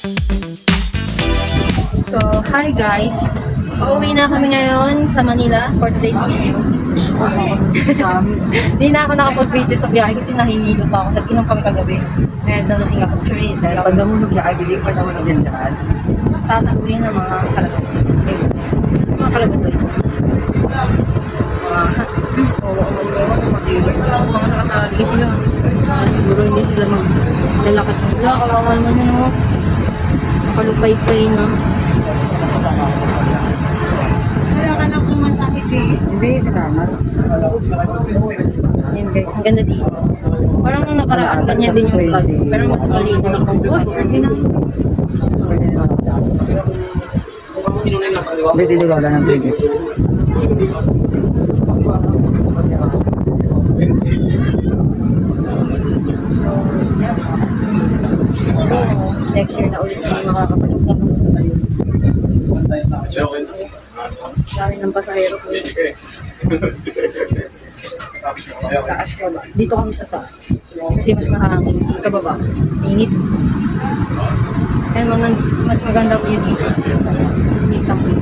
So, hi guys! Uuwi na kami ngayon sa Manila for today's video. Hindi na ako nakapag-video sa biyahe kasi nahihilo pa ako. Nag-inom kami kagabi. And nalasing ako. Pandamunog na ibig, pandamunog yan dyan. Sasaluhin ng mga kalabog. Mga kalabog guys. Oo, mga nakatali sila. Siguro hindi sila maglalakad. Wala, kawawa naman yun, no? Nakalupay-pay na. Wala ka na pumasakit eh. Hindi, tinaman. Yan guys, ang ganda dito. Parang nung nakaraan, ganyan din yung vlog. Pero mas malinaw ng vlog. Hindi, dito wala ng trigger. Next year na ulit kami makakapalik na. Dami ng pasahero ko. Taas ka ba? Dito kami sa taas. Kasi mas mahangin. Sa baba, init. Kaya mas maganda po yun dito. Init lang po.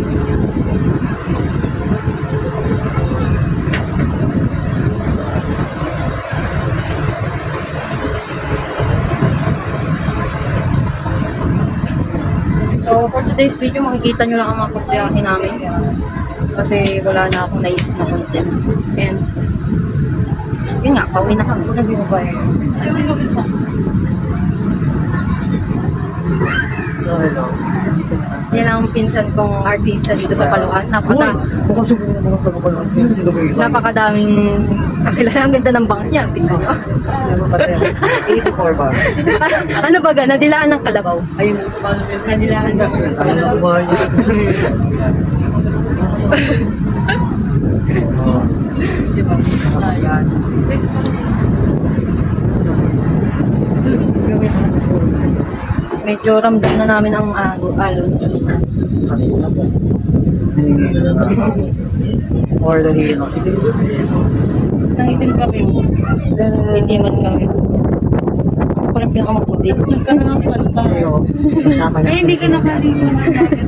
So, for today's video, makikita nyo lang ang mga kontiyahe namin. Kasi wala na akong naisip na content. And, yun nga, pauwi na kami. So, hello. Yan ang pinsan kong artista dito sa Paluan. Mukhang siguro naman pagpapalawag niya. Sino ba yun? Napakadaming kakilala. Ang ganda ng bangs niya. Tingnan nyo. 84 bars. Ano ba ga? Nadilaan ng kalabaw. Ayun. Nadilaan ng Ano ba yun? Diba? Ayan. Gawin ko na siguro. Medyo ramdam na namin ang alon. Or the hero. Nangitim kami. Itiman kami. Ako pa rin pinakamaputi. Nagkaroon ng kwanta. Ayo. Kasama na. Ay, hindi ka nakaligo na.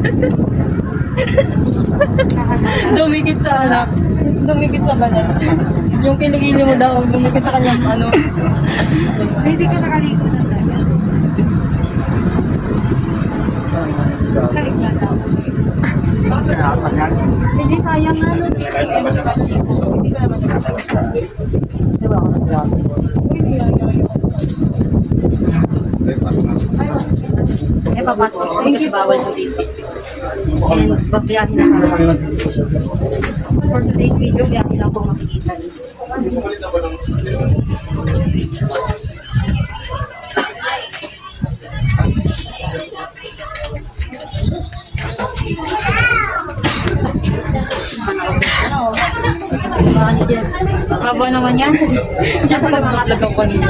Dumikit sa anak. Dumikit sa banan. Yung kiligili mo daw, dumikit sa kanyang ano. Ay, hindi ka nakaligo na. Hindi sayang nga nun. Hindi ko naman Diba ako nasa papasok ko kasi bawal ko dito. And babiyahin na kami. For today's video, biyahin lang po makikita dito. Haba naman yan. Diyan ka mag-vlog ako kanina.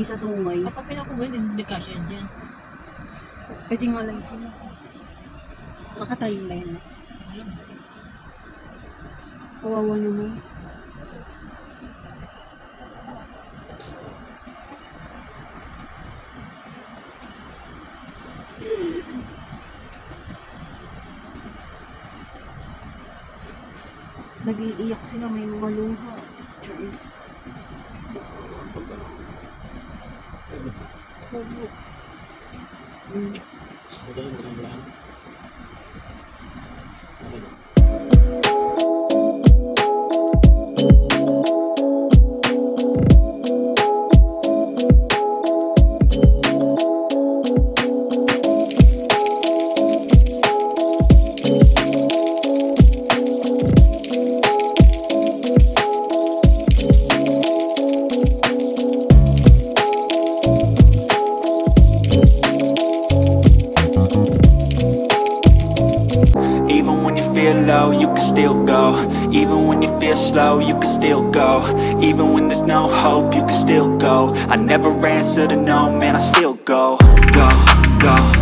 May sa sungay. Kapag pinakuha, hindi kasya dyan. Pwede nga lang sila. Nakatry ba yan? Alam mo. Kawawa naman. Nag-iiyak sila, may mga luha. Charis. Even when you feel low, you can still go. Even when you feel slow, you can still go. Even when there's no hope, you can still go. I never answer to no, man, I still go. Go, go.